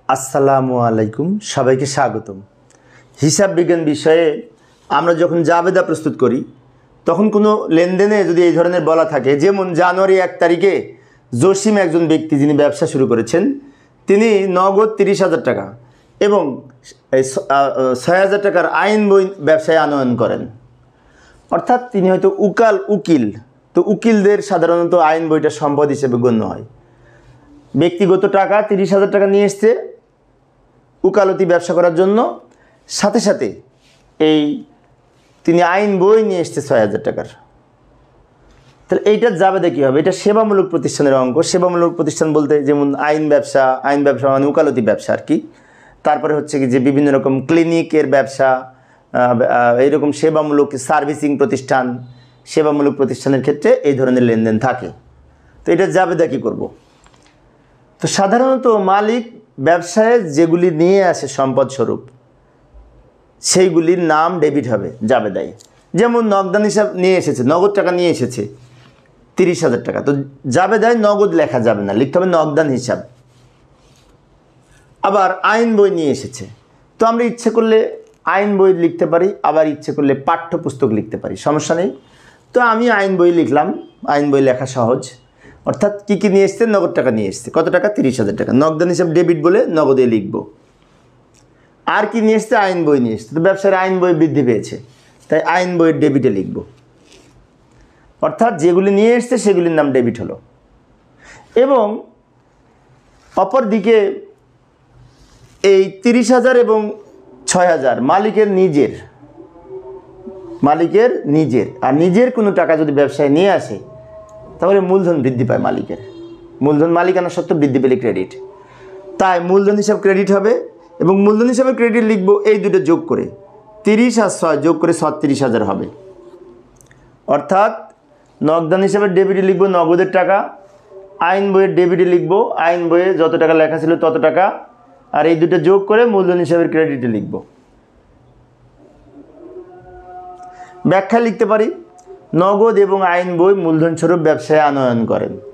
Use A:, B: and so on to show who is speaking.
A: আসসালামু আলাইকুম, সবাইকে স্বাগতম। হিসাব বিজ্ঞান বিষয়ে আমরা যখন জাবেদা প্রস্তুত করি তখন কোনো লেনদেনে যদি এই ধরনের বলা থাকে, যেমন জানুয়ারি 1 তারিখে জসিম একজন ব্যক্তি যিনি ব্যবসা শুরু করেছেন, তিনি নগদ 30,000 টাকা এবং 6,000 টাকার আইন বই ব্যবসায় আনয়ন করেন। অর্থাৎ তিনি হয়তো উকিল, তো উকিলদের সাধারণত আইন বইটা সম্পদ হিসেবে গণ্য হয়। ব্যক্তিগত টাকা 30,000 টাকা নিয়ে এসছে উকালতি ব্যবসা করার জন্য, সাথে সাথে তিনি আইন বই নিয়ে এসছে 6,000 টাকার। তাহলে এইটার জাবেদা কী হবে? এটা সেবামূলক প্রতিষ্ঠানের অঙ্ক। সেবামূলক প্রতিষ্ঠান বলতে যেমন আইন ব্যবসা মানে উকালতি ব্যবসা আর কি। তারপরে হচ্ছে কি যে বিভিন্ন রকম ক্লিনিকের ব্যবসা, এইরকম সেবামূলক সার্ভিসিং প্রতিষ্ঠান, সেবামূলক প্রতিষ্ঠানের ক্ষেত্রে এই ধরনের লেনদেন থাকে। তো এটার জাবেদা কী করব? তো সাধারণত মালিক ব্যবসায় যেগুলি নিয়ে আসে সম্পদ স্বরূপ, সেইগুলির নাম ডেবিট হবে জাবেদায়। যেমন নগদান হিসাব নিয়ে এসেছে, নগদ টাকা নিয়ে এসেছে 30,000 টাকা, তো জাবেদায় নগদ লেখা যাবে না, লিখতে হবে নগদান হিসাব। আবার আইন বই নিয়ে এসেছে, তো আমরা ইচ্ছে করলে আইন বই লিখতে পারি, আবার ইচ্ছে করলে পাঠ্যপুস্তক লিখতে পারি, সমস্যা নেই। তো আমি আইন বই লিখলাম, আইন বই লেখা সহজ। অর্থাৎ কী কী নিয়ে এসছে? নগদ টাকা নিয়ে এসছে। কত টাকা? 30,000 টাকা। নগদান হিসাব ডেবিট বলে নগদে লিখব। আর কি নিয়ে এসছে? আইন বই নিয়ে এসছে। তো ব্যবসার আইন বই বৃদ্ধি পেয়েছে, তাই আইন বইয়ের ডেবিটে লিখব। অর্থাৎ যেগুলি নিয়ে এসছে সেগুলির নাম ডেবিট হলো। এবং অপর দিকে এই 30,000 এবং 6,000 মালিকের নিজের আর নিজের কোনো টাকা যদি ব্যবসায় নিয়ে আসে, তাহলে মূলধন বৃদ্ধি পায় মালিকের। মূলধন মালিকানা সত্ত্বে বৃদ্ধি পেলে ক্রেডিট, তাই মূলধন হিসাব ক্রেডিট হবে। এবং মূলধন হিসাবে ক্রেডিট লিখব এই দুটো যোগ করে, 30 আর 6 যোগ করে 36,000 হবে। অর্থাৎ নগদান হিসাবে ডেবিটে লিখব নগদের টাকা, আইন বইয়ের ডেবিটে লিখব আইন বইয়ে যত টাকা লেখা ছিল তত টাকা, আর এই দুটো যোগ করে মূলধন হিসাবে ক্রেডিটে লিখব। ব্যাখ্যা লিখতে পারি, নগদ এবং আইন বই মূলধন স্বরূপ ব্যবসায় আনয়ন করেন।